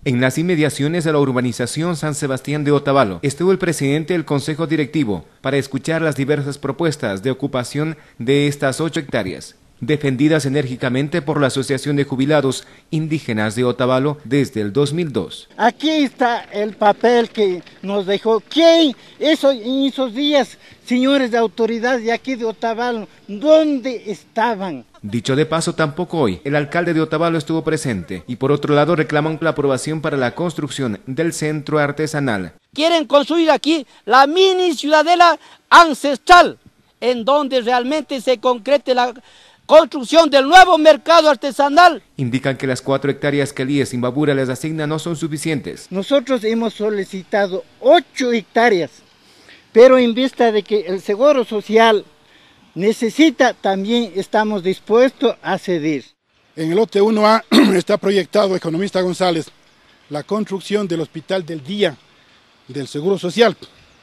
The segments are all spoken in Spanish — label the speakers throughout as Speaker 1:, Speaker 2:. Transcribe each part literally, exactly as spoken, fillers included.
Speaker 1: En las inmediaciones de la urbanización San Sebastián de Otavalo estuvo el presidente del Consejo Directivo para escuchar las diversas propuestas de ocupación de estas ocho hectáreas, defendidas enérgicamente por la Asociación de Jubilados Indígenas de Otavalo desde el dos mil dos.
Speaker 2: Aquí está el papel que nos dejó. ¿Quién? Eso, en esos días, señores de autoridad de aquí de Otavalo, ¿dónde estaban?
Speaker 1: Dicho de paso, tampoco hoy el alcalde de Otavalo estuvo presente y por otro lado reclaman la aprobación para la construcción del centro artesanal.
Speaker 3: Quieren construir aquí la mini ciudadela ancestral, en donde realmente se concrete la construcción del nuevo mercado artesanal.
Speaker 1: Indican que las cuatro hectáreas que el I E S Imbabura les asigna no son suficientes.
Speaker 2: Nosotros hemos solicitado ocho hectáreas, pero en vista de que el Seguro Social necesita, también estamos dispuestos a ceder.
Speaker 4: En el lote uno A está proyectado, economista González, la construcción del Hospital del Día del Seguro Social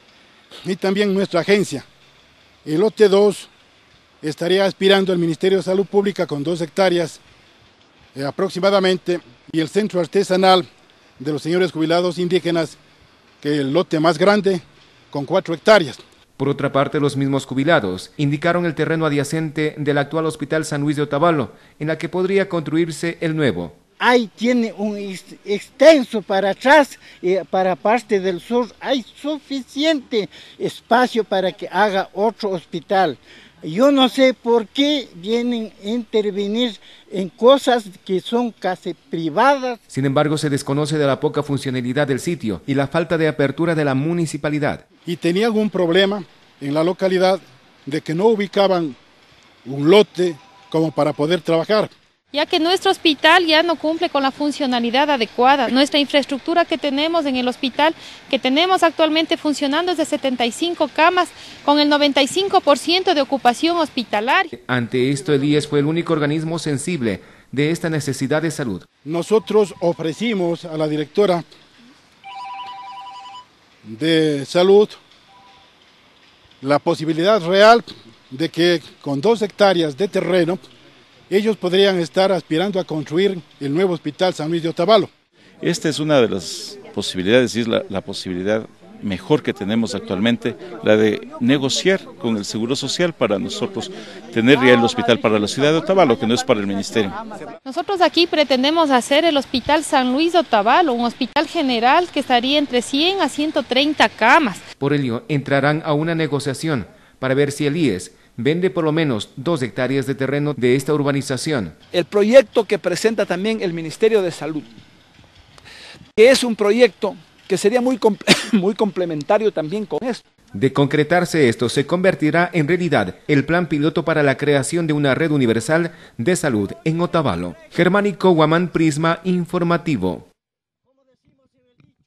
Speaker 4: y también nuestra agencia. El lote dos estaría aspirando el Ministerio de Salud Pública con dos hectáreas eh, aproximadamente, y el centro artesanal de los señores jubilados indígenas, que es el lote más grande, con cuatro hectáreas.
Speaker 1: Por otra parte, los mismos jubilados indicaron el terreno adyacente del actual Hospital San Luis de Otavalo, en la que podría construirse el nuevo.
Speaker 2: Ahí tiene un extenso para atrás, eh, para parte del sur, hay suficiente espacio para que haga otro hospital. Yo no sé por qué vienen a intervenir en cosas que son casi privadas.
Speaker 1: Sin embargo, se desconoce de la poca funcionalidad del sitio y la falta de apertura de la municipalidad.
Speaker 4: Y tenía algún problema en la localidad de que no ubicaban un lote como para poder trabajar.
Speaker 5: Ya que nuestro hospital ya no cumple con la funcionalidad adecuada. Nuestra infraestructura que tenemos en el hospital, que tenemos actualmente funcionando, es de setenta y cinco camas, con el noventa y cinco por ciento de ocupación hospitalaria.
Speaker 1: Ante esto, el I E S fue el único organismo sensible de esta necesidad de salud.
Speaker 4: Nosotros ofrecimos a la directora de salud la posibilidad real de que con dos hectáreas de terreno ellos podrían estar aspirando a construir el nuevo Hospital San Luis de Otavalo.
Speaker 6: Esta es una de las posibilidades, y es la, la posibilidad mejor que tenemos actualmente, la de negociar con el Seguro Social para nosotros tener ya el hospital para la ciudad de Otavalo, que no es para el ministerio.
Speaker 5: Nosotros aquí pretendemos hacer el Hospital San Luis de Otavalo, un hospital general que estaría entre cien a ciento treinta camas.
Speaker 1: Por ello, entrarán a una negociación para ver si el I E S vende por lo menos dos hectáreas de terreno de esta urbanización.
Speaker 3: El proyecto que presenta también el Ministerio de Salud, que es un proyecto que sería muy, muy complementario también con esto.
Speaker 1: De concretarse esto, se convertirá en realidad el plan piloto para la creación de una red universal de salud en Otavalo. Germánico Guamán, Prisma Informativo.